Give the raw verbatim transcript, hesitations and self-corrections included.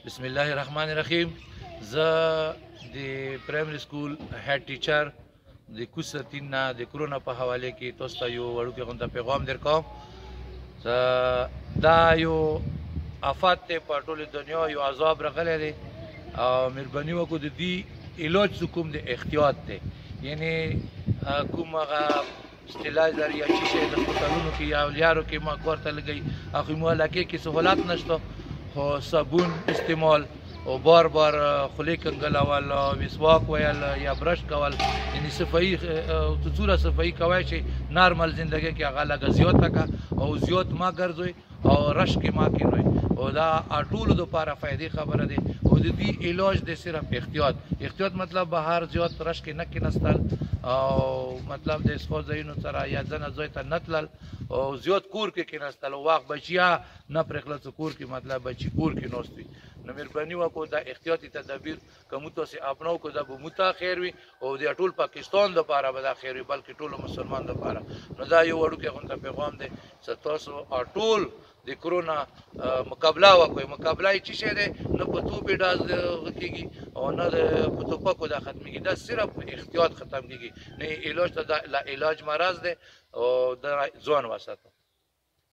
بسم الله الرحمن الرحیم. زه د پرایمري سکول هیډ ټیچر د کوڅ ساتین نه د کرونا په حواله کې تاسو ته یو وړوکی غونډه پیغام درکوم. دا یو آفات دی په ټوله دنیا، یو عذاب راغلی دی او مهرباني وکړو د دې علاج څه کوم د احتیاط دی، یعنی کوم هغه ستیلایزر یا چې شی د هوټلونو کې یا لیارو کې ما کور ته لګوي هغوی مو علاقې کې سهولت نشته، خو صابون استعمال او بار بار خولې کنګلول، مسواک ویل یا برش کول، یعنی صفایي څومره صفایي کوی چې نارمل زندګۍ کې هغه لږه زیاته کړه او زیات ما ګرځوئ او رش کې ما کینوئ، او دا ټولو دپاره فایدې خبره دی. او د دې علاج دی صرف احتیاط. احتیاط مطلب بهر زیات رش کې نه کېنستل او مطلب د څښو ځایونو سره یا ځنه ځای ته نه تلل او زیات کور کې کېنستل او وخت بچیا نه پرېښله چې کور کې مطلب بچي کور کې ناست وي. نو مهرباني وکړو دا احتیاطي تدابیر که موږ تاسې اپنو کړو دا به موږ ته خیر وي او د ټول پاکستان دپاره به دا خیر وي، بلکې ټولو مسلمان دپاره. نو دا یو وړوکی غونډه پیغام دی چې تاسو ټول د کرونا مقابله وکړئ. مقابله یې څه شی دی؟ نه په توپې ډاز کېږي او نه په توپکو دا ختمېږي، دا صرف په احتیاط ختم کېږي. نه علاج ته دا علاج مرض دی او دا ځوان وساتو.